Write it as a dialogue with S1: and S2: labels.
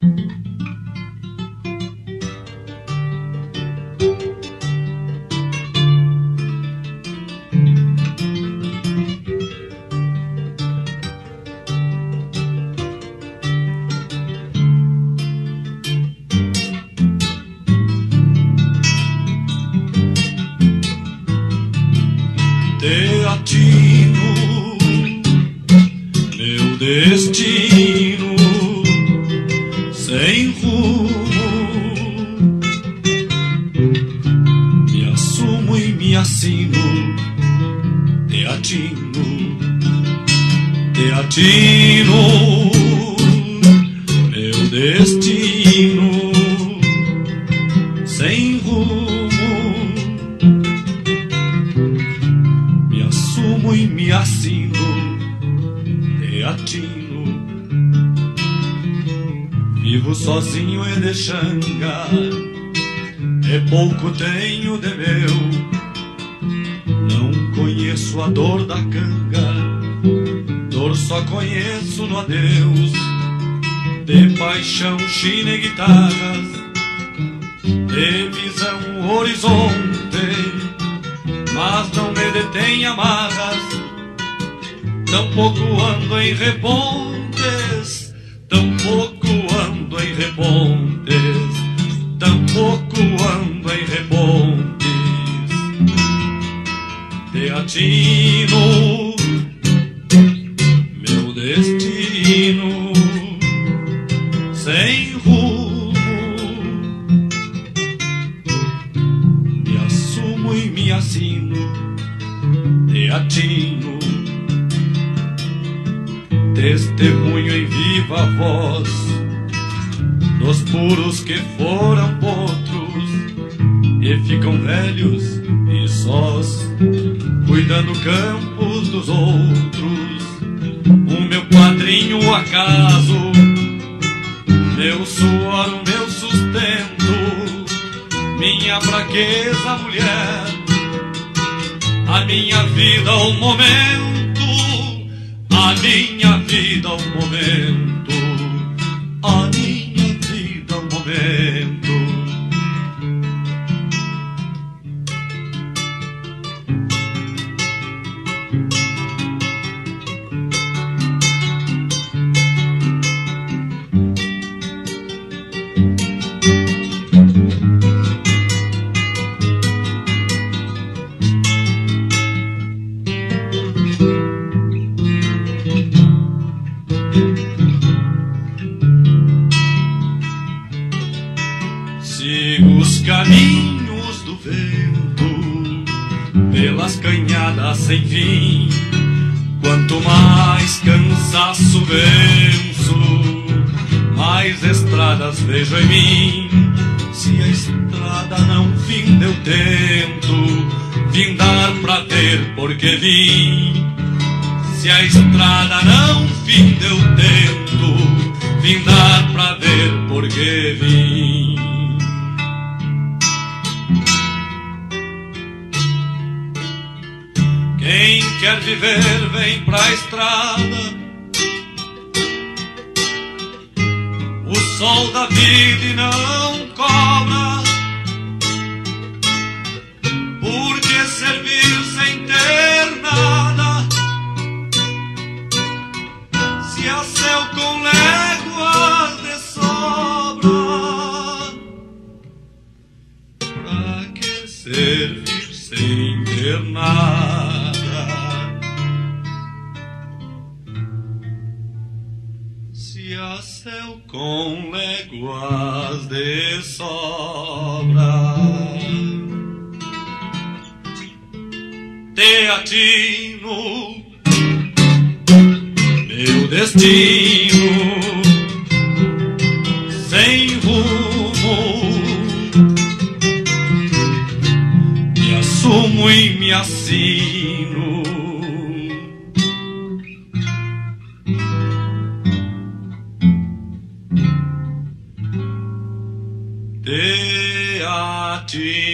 S1: Te atino, meu destino sem rumo, me assumo e me assino, te atino, meu destino sem rumo. E me assino, te atino. Vivo sozinho e de xanga, e pouco tenho de meu. Não conheço a dor da canga, dor só conheço no adeus. De paixão, china e guitarras, de visão, horizonte, mas não me detém amarras. Tampouco ando em repontes, tampouco ando em repontes, tampouco ando em repontes. Te atino, meu destino sem rumo, me assumo e me assino, te atino. Testemunho em viva voz dos puros que foram potros e ficam velhos e sós, cuidando campos dos outros. O meu padrinho, o acaso, meu suor, o meu sustento, minha fraqueza, mulher, a minha vida, o momento. A minha vida, o momento, a minha vida, o momento. Sigo os caminhos do vento, pelas canhadas sem fim. Quanto mais cansaço venço, mais estradas vejo em mim. Se a estrada não finda, eu tento findar pra ter porque vim. Se a estrada não finda, eu tento findar pra ver porque vim. Quem quer viver vem pra estrada, o sol da vida e não cobra. Por que servir sem ter nada, se há céu com léguas de sobra? Pra que servir sem ter nada, se há céu com léguas de sobra? Te atino, meu destino sem rumo, me assumo e me assino. Te atino.